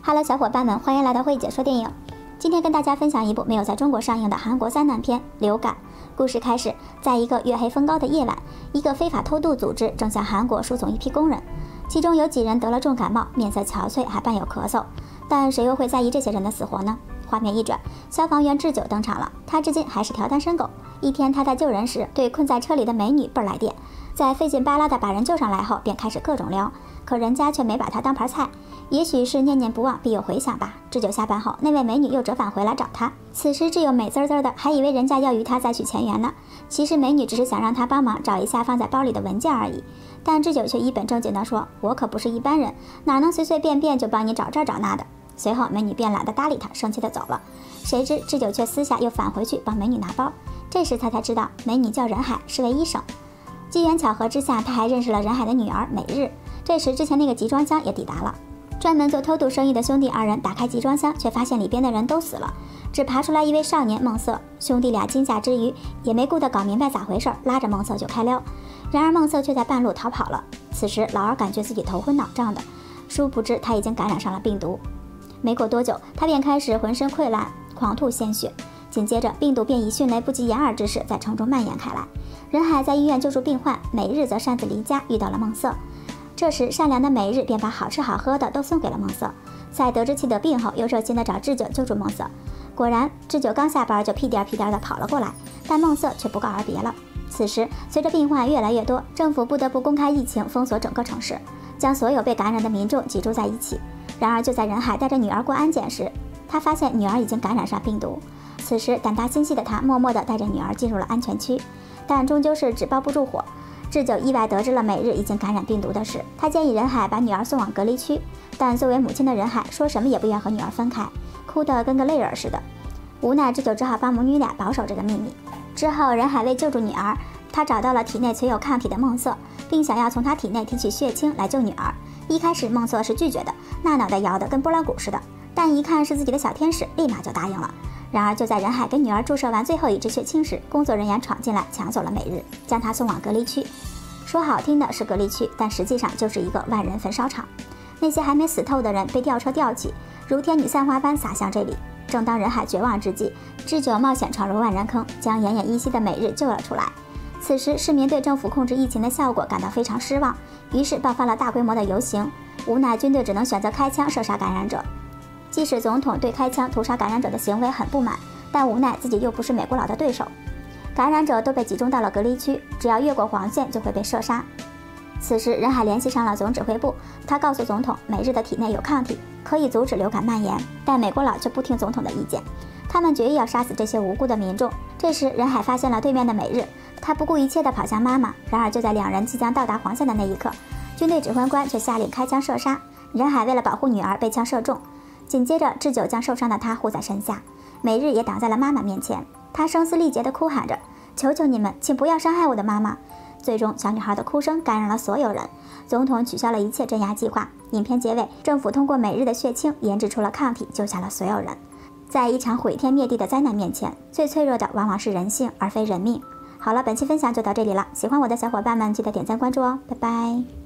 Hello， 小伙伴们，欢迎来到慧姐说电影。今天跟大家分享一部没有在中国上映的韩国灾难片《流感》。故事开始，在一个月黑风高的夜晚，一个非法偷渡组织正向韩国输送一批工人，其中有几人得了重感冒，面色憔悴，还伴有咳嗽。但谁又会在意这些人的死活呢？画面一转，消防员智久登场了。他至今还是条单身狗。一天，他在救人时，对困在车里的美女倍儿来电，在费劲巴拉的把人救上来后，便开始各种撩。可人家却没把他当盘菜，也许是念念不忘必有回响吧。智久下班后，那位美女又折返回来找他。此时智久美滋滋的，还以为人家要与他再续前缘呢。其实美女只是想让他帮忙找一下放在包里的文件而已。但智久却一本正经地说：“我可不是一般人，哪能随随便便就帮你找这找那的。”随后美女便懒得搭理他，生气地走了。谁知智久却私下又返回去帮美女拿包。这时他才知道美女叫任海，是位医生。机缘巧合之下，他还认识了任海的女儿美日。这时之前那个集装箱也抵达了。专门做偷渡生意的兄弟二人打开集装箱，却发现里边的人都死了，只爬出来一位少年梦色。兄弟俩惊吓之余，也没顾得搞明白咋回事，拉着梦色就开撩。然而梦色却在半路逃跑了。此时老二感觉自己头昏脑胀的，殊不知他已经感染上了病毒。没过多久，他便开始浑身溃烂，狂吐鲜血。紧接着病毒便以迅雷不及掩耳之势在城中蔓延开来。任海在医院救助病患，美日则擅自离家，遇到了梦色。这时善良的美日便把好吃好喝的都送给了梦色，在得知其得病后，又热心地找智久救助梦色。果然智久刚下班就屁颠屁颠地跑了过来，但梦色却不告而别了。此时随着病患越来越多，政府不得不公开疫情，封锁整个城市，将所有被感染的民众集中在一起。然而就在任海带着女儿过安检时，他发现女儿已经感染上病毒。此时胆大心细的他默默地带着女儿进入了安全区，但终究是纸包不住火。智久意外得知了美日已经感染病毒的事，他建议任海把女儿送往隔离区，但作为母亲的任海说什么也不愿和女儿分开，哭得跟个泪人似的。无奈智久只好帮母女俩保守这个秘密。之后任海为救助女儿，他找到了体内存有抗体的梦色，并想要从她体内提取血清来救女儿。一开始梦色是拒绝的，那脑袋摇得跟拨浪鼓似的，但一看是自己的小天使，立马就答应了。然而就在任海给女儿注射完最后一支血清时，工作人员闯进来抢走了美日，将她送往隔离区。说好听的是隔离区，但实际上就是一个万人焚烧场。那些还没死透的人被吊车吊起，如天女散花般洒向这里。正当任海绝望之际，智久冒险闯入万人坑，将奄奄一息的美日救了出来。此时市民对政府控制疫情的效果感到非常失望，于是爆发了大规模的游行。无奈军队只能选择开枪射杀感染者。即使总统对开枪屠杀感染者的行为很不满，但无奈自己又不是美国佬的对手。感染者都被集中到了隔离区，只要越过黄线就会被射杀。此时任海联系上了总指挥部，他告诉总统美日的体内有抗体，可以阻止流感蔓延，但美国佬却不听总统的意见，他们决意要杀死这些无辜的民众。这时任海发现了对面的美日，他不顾一切地跑向妈妈。然而就在两人即将到达黄线的那一刻，军队指挥官却下令开枪射杀。任海为了保护女儿被枪射中，紧接着智久将受伤的他护在身下，美日也挡在了妈妈面前。他声嘶力竭地哭喊着：“求求你们，请不要伤害我的妈妈！”最终小女孩的哭声感染了所有人，总统取消了一切镇压计划。影片结尾，政府通过美日的血清研制出了抗体，救下了所有人。在一场毁天灭地的灾难面前，最脆弱的往往是人性而非人命。好了，本期分享就到这里了，喜欢我的小伙伴们记得点赞关注哦，拜拜。